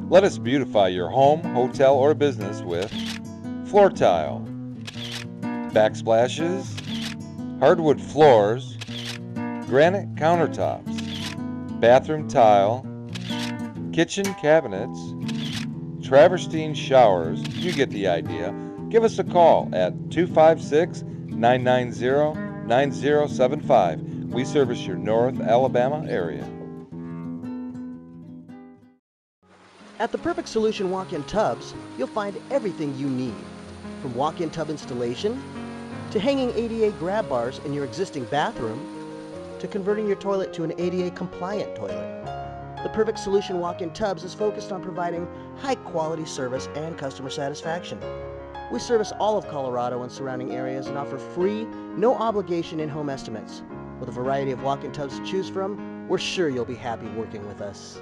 Let us beautify your home, hotel, or business with floor tile, backsplashes, hardwood floors, granite countertops, bathroom tile, kitchen cabinets, travertine showers. You get the idea. Give us a call at 256-990-9075. We service your North Alabama area. At the Perfect Solution Walk-In Tubs, you'll find everything you need, from walk-in tub installation, to hanging ADA grab bars in your existing bathroom, to converting your toilet to an ADA compliant toilet. The Perfect Solution Walk-In Tubs is focused on providing high-quality service and customer satisfaction. We service all of Colorado and surrounding areas and offer free, no-obligation in-home estimates. With a variety of walk-in tubs to choose from, we're sure you'll be happy working with us.